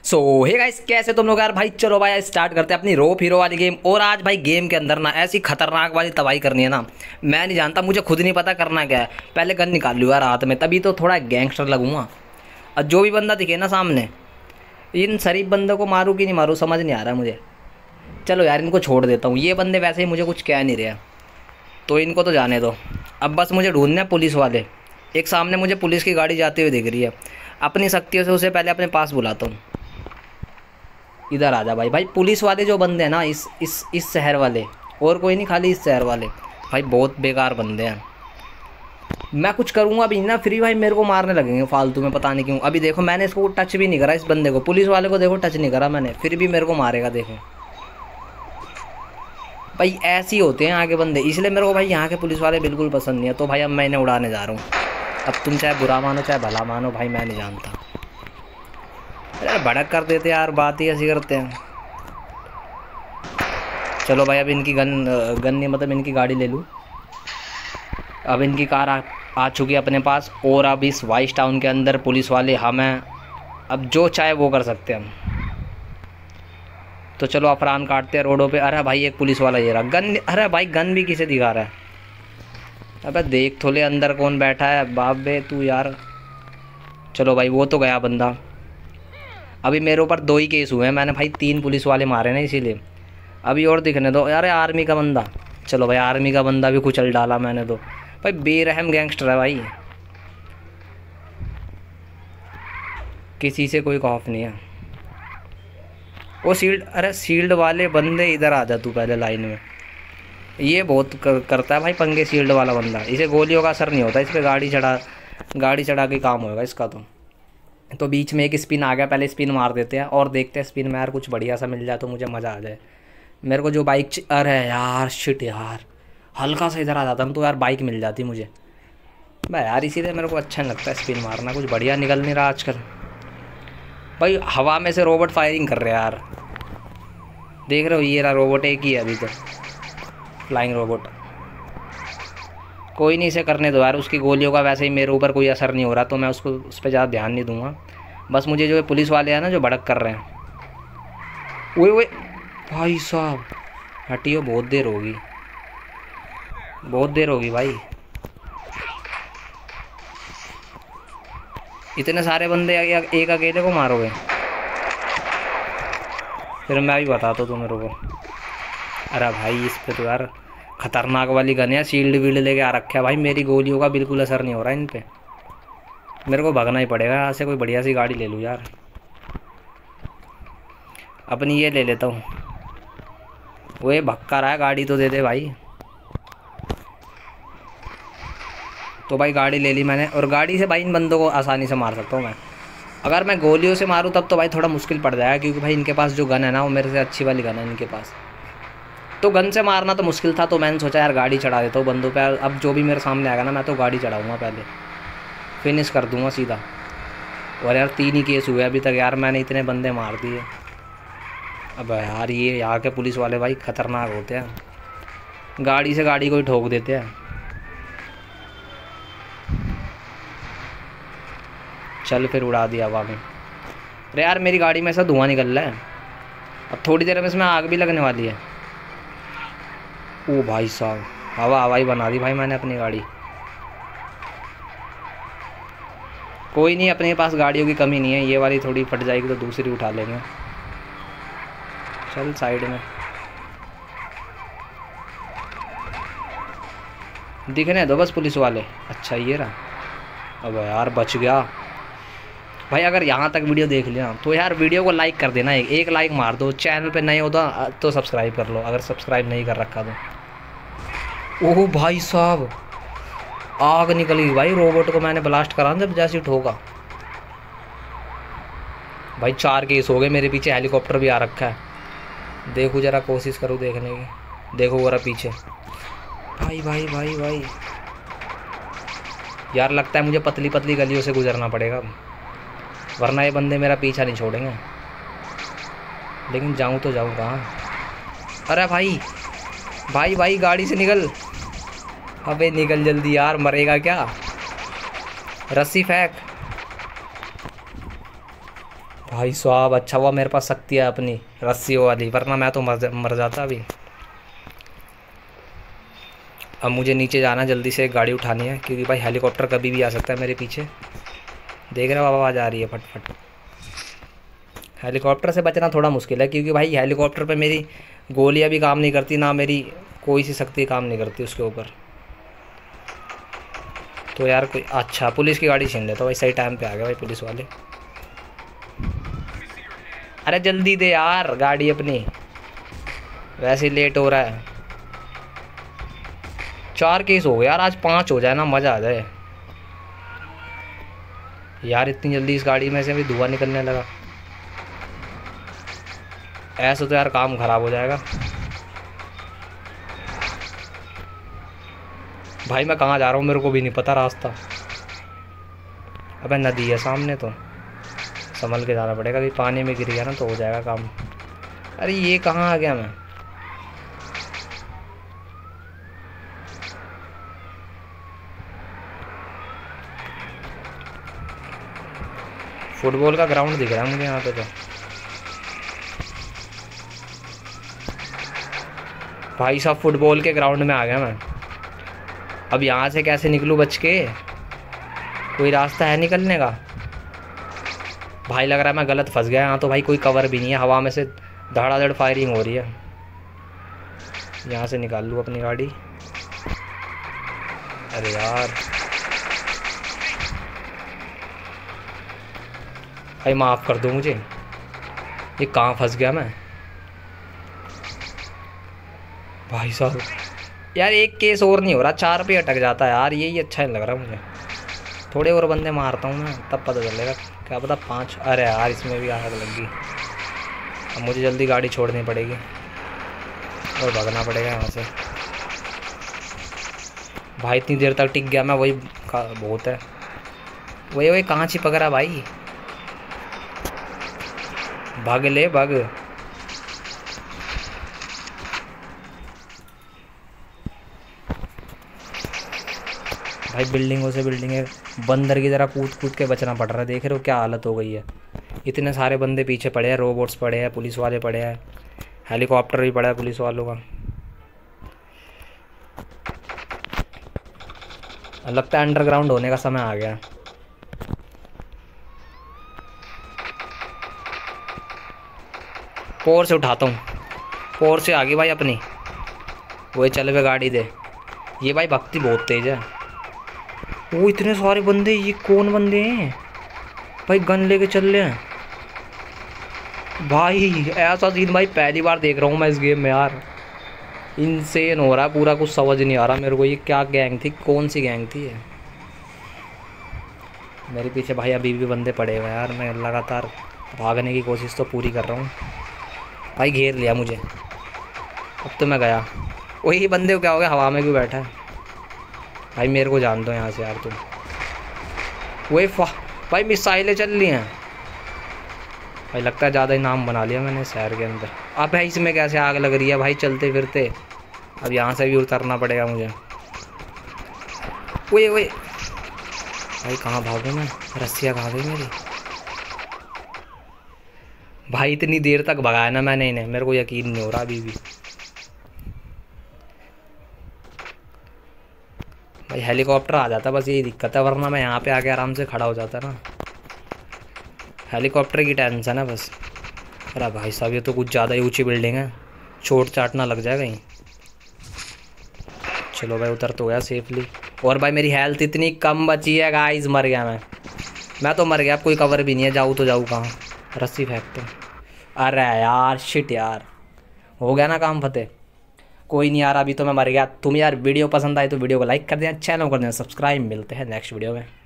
सो hey guys, कैसे तुम लोग यार? भाई चलो भाई स्टार्ट करते हैं अपनी रोप हीरो वाली गेम। और आज भाई गेम के अंदर ना ऐसी खतरनाक वाली तबाही करनी है ना, मैं नहीं जानता, मुझे खुद नहीं पता करना क्या है। पहले गन निकाल लूँ यार हाथ में, तभी तो थोड़ा गैंगस्टर लगूंगा। और जो भी बंदा दिखे ना सामने, इन शरीफ बंदों को मारूँ कि नहीं मारूँ समझ नहीं आ रहा मुझे। चलो यार इनको छोड़ देता हूँ, ये बंदे वैसे ही मुझे कुछ कह नहीं रहे, तो इनको तो जाने दो। अब बस मुझे ढूंढना है पुलिस वाले। एक सामने मुझे पुलिस की गाड़ी जाती हुई दिख रही है, अपनी शक्तियों से उसे पहले अपने पास बुलाता हूँ। इधर आ जा भाई। भाई पुलिस वाले जो बंदे हैं ना इस शहर वाले, और कोई नहीं, खाली इस शहर वाले, भाई बहुत बेकार बंदे हैं। मैं कुछ करूँगा अभी ना, फिर भाई मेरे को मारने लगेंगे फालतू में, पता नहीं क्यों। अभी देखो मैंने इसको टच भी नहीं करा, इस बंदे को, पुलिस वाले को देखो टच नहीं करा मैंने, फिर भी मेरे को मारेगा। देखो भाई ऐसे ही होते हैं आगे बंदे, इसलिए मेरे को भाई यहाँ के पुलिस वाले बिल्कुल पसंद नहीं है। तो भाई अब मैं इन्हें उड़ाने जा रहा हूँ। अब तुम चाहे बुरा मानो चाहे भला मानो, भाई मैं नहीं जानता। अरे भड़क कर देते यार, बात ही ऐसी करते हैं। चलो भाई अब इनकी गन नहीं, मतलब इनकी गाड़ी ले लूँ। अब इनकी कार आ चुकी है अपने पास, और अब इस वाइस टाउन के अंदर पुलिस वाले हमें अब जो चाहे वो कर सकते हैं हम। तो चलो अफरान काटते हैं रोडों पे। अरे भाई एक पुलिस वाला ये रहा गन। अरे भाई गन भी किसे दिखा रहा है? अबे देख थोले अंदर कौन बैठा है बाप बे तू यार। चलो भाई वो तो गया बंदा। अभी मेरे ऊपर 2 ही केस हुए हैं, मैंने भाई 3 पुलिस वाले मारे ना, इसीलिए। अभी और दिखने दो यार। आर्मी का बंदा, चलो भाई आर्मी का बंदा भी कुचल डाला मैंने तो। भाई बेरहम गैंगस्टर है भाई, किसी से कोई खौफ नहीं है। वो शील्ड, अरे शील्ड वाले बंदे इधर आ जा तू पहले लाइन में। ये बहुत करता है भाई पंगे, शील्ड वाला बंदा। इसे गोलियों का असर नहीं होता, इस पर गाड़ी चढ़ा के काम होगा इसका। तो बीच में एक स्पिन आ गया, पहले स्पिन मार देते हैं और देखते हैं स्पिन में यार कुछ बढ़िया सा मिल जाए तो मुझे मज़ा आ जाए। मेरे को जो बाइक अरे यार शिट यार, हल्का सा इधर आ जाता तो यार बाइक मिल जाती मुझे। भाई यार इसीलिए मेरे को अच्छा नहीं लगता स्पिन मारना, कुछ बढ़िया निकल नहीं रहा आजकल। भाई हवा में से रोबोट फायरिंग कर रहे हैं यार, देख रहे हो? ये रहा रोबोट, एक ही है अभी तो, फ्लाइंग रोबोट। कोई नहीं, इसे करने दो यार, उसकी गोलियों का वैसे ही मेरे ऊपर कोई असर नहीं हो रहा, तो मैं उस पर ज़्यादा ध्यान नहीं दूंगा। बस मुझे जो पुलिस वाले हैं ना जो भड़क कर रहे हैं, वो भाई साहब हटियो, बहुत देर होगी भाई। इतने सारे बंदे एक अकेले को मारोगे? फिर मैं भी बताता हूँ मेरे को। अरे भाई इस पे तो यार खतरनाक वाली गन है, शील्ड वील्ड लेके आ रखा है भाई। मेरी गोलियों का बिल्कुल असर नहीं हो रहा इन पे। मेरे को भगना ही पड़ेगा यहाँ से, कोई बढ़िया सी गाड़ी ले लूँ यार। अपनी ये ले लेता हूँ। वो ये भक्का रहा है, गाड़ी तो दे दे भाई। तो भाई गाड़ी ले ली मैंने, और गाड़ी से भाई इन बंदों को आसानी से मार सकता हूँ मैं। अगर मैं गोलियों से मारूँ तब तो भाई थोड़ा मुश्किल पड़ जाएगा, क्योंकि भाई इनके पास जो गन है ना वो मेरे से अच्छी वाली गन है इनके पास। तो गन से मारना तो मुश्किल था, तो मैंने सोचा यार गाड़ी चढ़ा देता हूँ बंदों पे। अब जो भी मेरे सामने आएगा ना मैं तो गाड़ी चढ़ाऊँगा, पहले फिनिश कर दूँगा सीधा। और यार 3 ही केस हुए अभी तक यार, मैंने इतने बंदे मार दिए। अब यार ये यहाँ के पुलिस वाले भाई ख़तरनाक होते हैं, गाड़ी से गाड़ी को ही ठोक देते हैं। चल फिर उड़ा दिया हवा में। अरे यार मेरी गाड़ी में ऐसा धुआं निकल रहा है, अब थोड़ी देर में इसमें आग भी लगने वाली है। ओ भाई साहब हवा ही बना दी भाई मैंने अपनी गाड़ी। कोई नहीं, अपने पास गाड़ियों की कमी नहीं है, ये वाली थोड़ी फट जाएगी तो दूसरी उठा लेंगे। चल साइड में दिखने दो बस पुलिस वाले। अच्छा ये रहा, अब यार बच गया भाई। अगर यहाँ तक वीडियो देख लिया तो यार वीडियो को लाइक कर देना, एक लाइक मार दो। चैनल पे नए हो तो सब्सक्राइब कर लो, अगर सब्सक्राइब नहीं कर रखा तो। ओह भाई साहब आग निकली भाई, रोबोट को मैंने ब्लास्ट करा जब जैसे ठोका। भाई 4 केस हो गए, मेरे पीछे हेलीकॉप्टर भी आ रखा है। देखो जरा, कोशिश करूँ देखने की। देखो वो रहा पीछे। भाई यार लगता है मुझे पतली पतली गलियों से गुजरना पड़ेगा, वरना ये बंदे मेरा पीछा नहीं छोड़ेंगे। लेकिन जाऊँ तो जाऊँ कहाँ? अरे भाई गाड़ी से निकल। अबे निकल जल्दी यार, मरेगा क्या? रस्सी फेंक। भाई साहब अच्छा हुआ मेरे पास शक्ति है अपनी रस्सियों वाली, वरना मैं तो मर जाता अभी। अब मुझे नीचे जाना, जल्दी से एक गाड़ी उठानी है क्योंकि भाई हेलीकॉप्टर कभी भी आ सकता है मेरे पीछे। देख रहे हो आवाज़ आ रही है फटफट। हेलीकॉप्टर से बचना थोड़ा मुश्किल है क्योंकि भाई हेलीकॉप्टर पे मेरी गोलियां भी काम नहीं करती, ना मेरी कोई सी शक्ति काम नहीं करती उसके ऊपर। तो यार कोई अच्छा पुलिस की गाड़ी छीन लेता भाई, सही टाइम पे आ गया भाई पुलिस वाले। अरे जल्दी दे यार गाड़ी अपनी, वैसे ही लेट हो रहा है। 4 केस हो गए यार, आज 5 हो जाए ना मज़ा आ जाए यार। इतनी जल्दी इस गाड़ी में से भी धुआं निकलने लगा, ऐसा तो यार काम ख़राब हो जाएगा। भाई मैं कहाँ जा रहा हूँ मेरे को भी नहीं पता रास्ता। अबे नदी है सामने, तो संभल के जाना पड़ेगा, अभी पानी में गिर गया ना तो हो जाएगा काम। अरे ये कहाँ आ गया मैं। फुटबॉल का ग्राउंड दिख रहा है मुझे यहाँ पे तो। भाई साहब फुटबॉल के ग्राउंड में आ गया मैं। अब यहाँ से कैसे निकलूँ बच के, कोई रास्ता है निकलने का। भाई लग रहा है मैं गलत फंस गया यहाँ तो। भाई कोई कवर भी नहीं है, हवा में से धड़ाधड़ फायरिंग हो रही है। यहाँ से निकाल लूँ अपनी गाड़ी। अरे यार भाई माफ़ कर दो मुझे, ये कहाँ फंस गया मैं। भाई साहब यार एक केस और नहीं हो रहा, 4 पे अटक जाता है यार, यही अच्छा नहीं लग रहा मुझे। थोड़े और बंदे मारता हूँ मैं तब पता चलेगा, क्या पता 5। अरे यार इसमें भी आग लग गई। अब मुझे जल्दी गाड़ी छोड़नी पड़ेगी और भागना पड़ेगा यहाँ से। भाई इतनी देर तक टिक गया मैं, वही बहुत है। वही वही कहाँ चिपक रहा भाई, भाग ले भाग। भाई बिल्डिंगों से बिल्डिंगे बंदर की तरह कूद कूद के बचना पड़ रहा है। देख रहे हो क्या हालत हो गई है। इतने सारे बंदे पीछे पड़े हैं, रोबोट्स पड़े हैं, पुलिस वाले पड़े हैं, हेलीकॉप्टर भी पड़ा है पुलिस वालों का। लगता है अंडरग्राउंड होने का समय आ गया। पोर से उठाता हूँ, पोर से आ गई भाई अपनी। वही चले हुए गाड़ी दे। ये भाई भक्ति बहुत तेज है। वो इतने सारे बंदे, ये कौन बंदे हैं भाई, गन लेके चल रहे हैं भाई। ऐसा सीन भाई पहली बार देख रहा हूँ मैं इस गेम में यार। इनसेन हो रहा है पूरा, कुछ समझ नहीं आ रहा मेरे को ये क्या गैंग थी, कौन सी गैंग थी ये। मेरे पीछे भाई अभी भी बंदे पड़े हुए हैं यार, मैं लगातार भागने की कोशिश तो पूरी कर रहा हूँ। भाई घेर लिया मुझे, अब तो मैं गया। वही बंदे को क्या हो गया, हवा में क्यों बैठा है भाई। मेरे को जान दो यहाँ से यार तुम। वही भाई मिसाइलें चल रही हैं भाई, लगता है ज़्यादा ही नाम बना लिया मैंने शहर के अंदर। अब भाई इसमें कैसे आग लग रही है भाई चलते फिरते। अब यहाँ से भी उतरना पड़ेगा मुझे। वही वही भाई कहाँ भागूँ मैं, रस्सियाँ खा गई मेरी। भाई इतनी देर तक भगाया ना मैंने इन्हें, मेरे को यकीन नहीं हो रहा अभी भी। भाई हेलीकॉप्टर आ जाता बस यही दिक्कत है, वरना मैं यहाँ पे आके आराम से खड़ा हो जाता ना। हेलीकॉप्टर की टेंशन है बस। अरे भाई साहब ये तो कुछ ज़्यादा ही ऊंची बिल्डिंग है, चोट चाट ना लग जाए कहीं। चलो भाई उतर तो गया सेफली। और भाई मेरी हेल्थ इतनी कम बची है गाइस, मर गया मैं तो मर गया। अब कोई कवर भी नहीं है, जाऊँ तो जाऊँ कहाँ, रस्सी फेंकते। अरे यार शिट यार, हो गया ना काम फतेह। कोई नहीं यार, अभी तो मैं मर गया। तुम यार वीडियो पसंद आई तो वीडियो को लाइक कर देना, चैनल को कर देना सब्सक्राइब। मिलते हैं नेक्स्ट वीडियो में।